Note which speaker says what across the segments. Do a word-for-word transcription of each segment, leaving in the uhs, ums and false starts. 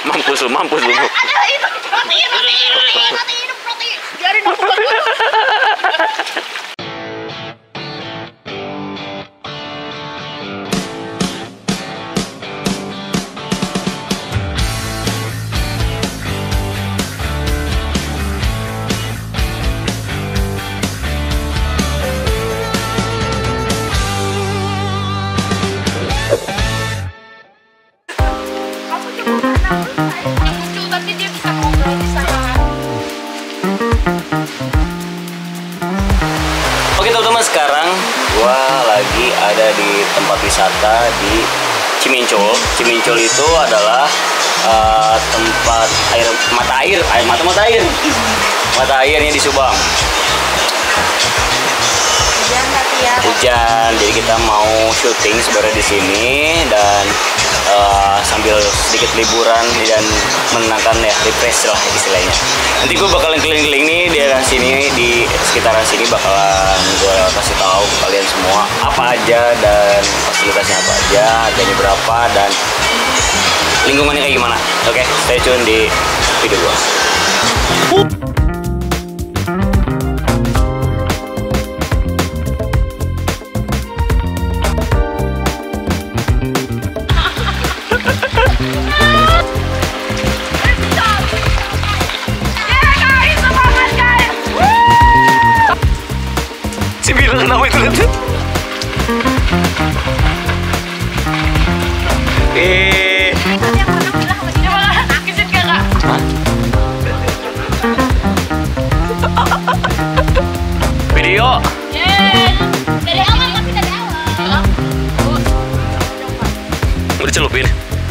Speaker 1: Mampus lu, mampus lu.
Speaker 2: Ada itu protein, protein, protein, protein. Biarin aku buat. Tapi dia bisa ngobrol di sana.
Speaker 1: Oke teman-teman, sekarang gua lagi ada di tempat wisata di Cimincul. Cimincul itu adalah uh, tempat air mata air, air mata mata air, mata airnya di Subang.
Speaker 2: Hujan tapi ya.
Speaker 1: Hujan, jadi kita mau syuting sebenarnya di sini dan uh, sambil sedikit liburan dan menenangkan ya, refresh lah istilahnya. Nanti gue bakalan keliling-keliling nih di daerah sini, di sekitaran sini bakalan gue kasih tahu ke kalian semua apa aja dan fasilitasnya apa aja, harganya berapa dan lingkungannya kayak gimana. Oke, stay tune di video gue. Si bilang kenapa itu lihat? Eh.
Speaker 2: Tadi yang pernah bilang sama dia malah nakisin kakak.
Speaker 1: Video.
Speaker 2: Yeay. Dari awal tapi dari awal.
Speaker 1: Udah celupin.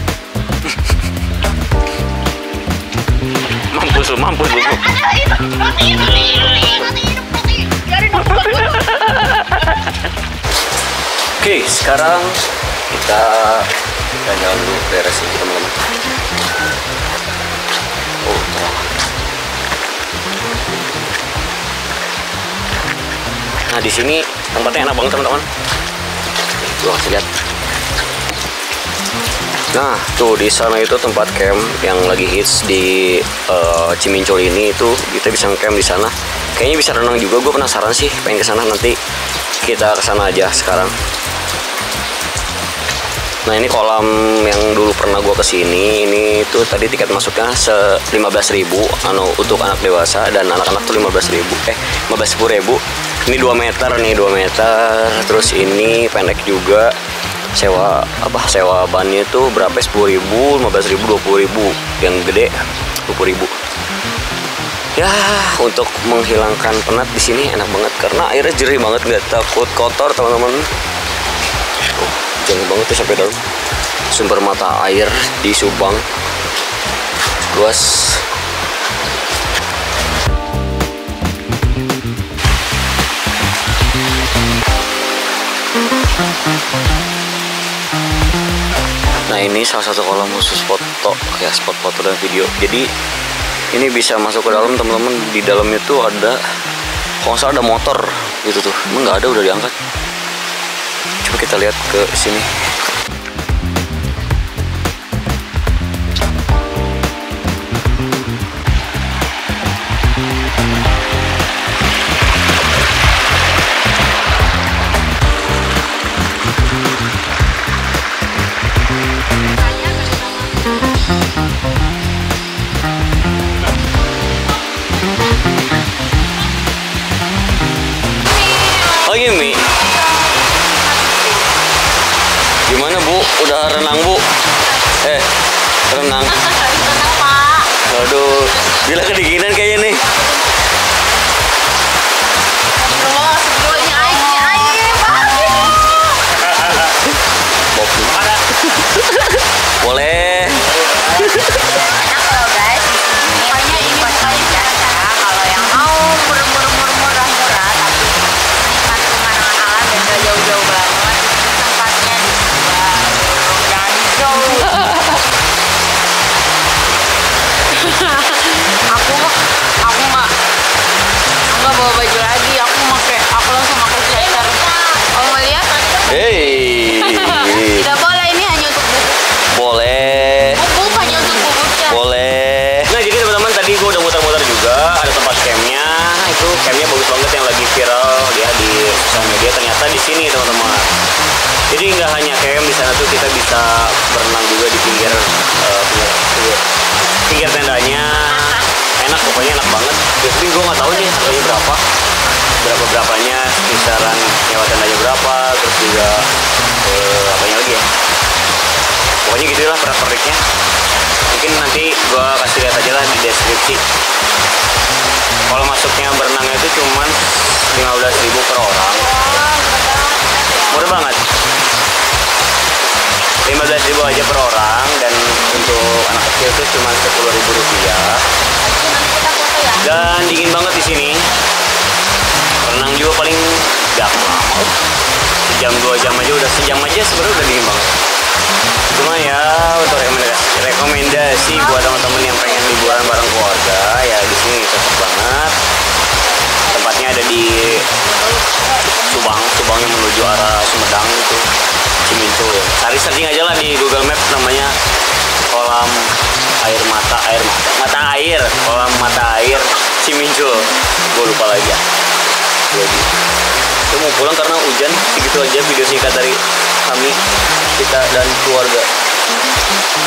Speaker 1: Mampus lu, mampus lu.
Speaker 2: Ada itu protein, protein, protein, protein. Biarin aku buat.
Speaker 1: Oke, sekarang kita kita jalan dulu beres ini teman-teman. Oh, nah di sini tempatnya enak banget teman-teman. Gue kasih lihat. Nah, tuh di sana itu tempat camp yang lagi hits di uh, Cimincul ini, itu kita bisa camp di sana. Kayaknya bisa renang juga, gue penasaran sih, pengen ke sana. Nanti kita ke sana aja sekarang. Nah, ini kolam yang dulu pernah gue kesini. Ini tuh tadi tiket masuknya se lima belas ribu anu untuk anak dewasa, dan anak-anak tuh lima belas ribu. Eh, lima belas sepuluh ribu. Ini dua meter nih, dua meter. Terus ini pendek juga. Sewa apa sewa bannya itu berapa? Sepuluh ribu, lima belas ribu, dua puluh ribu. Yang gede dua puluh ribu. Ya, untuk menghilangkan penat di sini enak banget karena airnya jernih banget, nggak takut kotor teman-teman. Oh, jernih banget tuh sampai dalam. Sumber mata air di Subang luas. Nah, ini salah satu kolam khusus foto ya, spot foto dan video. Jadi ini bisa masuk ke dalam teman-teman. Di dalamnya tuh ada, kalau nggak salah ada motor gitu tuh. Emang nggak ada, udah diangkat. Coba kita lihat ke sini. Oh iya, Mi. Gimana Bu? Udah renang Bu? Eh, renang.
Speaker 2: Renang Pak.
Speaker 1: Aduh, bila kedinginan kayaknya nih.
Speaker 2: Bro, sebelumnya air, air,
Speaker 1: Bob. Boleh.
Speaker 2: Enak loh guys di sini. Pokoknya ini bukan biasa. Kalau yang mau murah-murah murah tapi menikmati pemandangan alam dan gak jauh-jauh banget, tempatnya di Subang. Jangan jauh. aku aku nggak nggak bawa baju lagi, aku pakai
Speaker 1: kita berenang juga di pinggir uh, pinggir, pinggir, pinggir tendanya. Enak, pokoknya enak banget. Tapi gue nggak tahu nih harganya berapa, berapa berapanya, kisaran nyewa tendanya berapa, terus juga uh, apanya lagi ya. Pokoknya gitulah pernik-perniknya. Mungkin nanti gue kasih lihat aja lah di deskripsi. Kalau masuknya berenangnya itu cuman lima belas ribu per orang. Murah banget. lima belas ribu aja per orang, dan untuk anak kecil itu cuma sepuluh ribu rupiah. Dan dingin banget di sini. Renang juga paling gak lama. Sejam dua jam aja udah sejam aja sebenarnya udah dingin banget. Cuma ya untuk rekomendasi, rekomendasi buat teman-teman yang pengen liburan bareng keluarga, ya di sini cocok banget. Tempatnya ada di Subang, Subang yang menuju arah Sumedang itu, Cimincul. Cari searching aja lah di Google Map, namanya kolam air mata air mata mata air kolam mata air Cimincul. Gue lupa lagi ya. Jadi itu mau pulang karena hujan. Segitu aja video singkat dari kami, kita dan keluarga.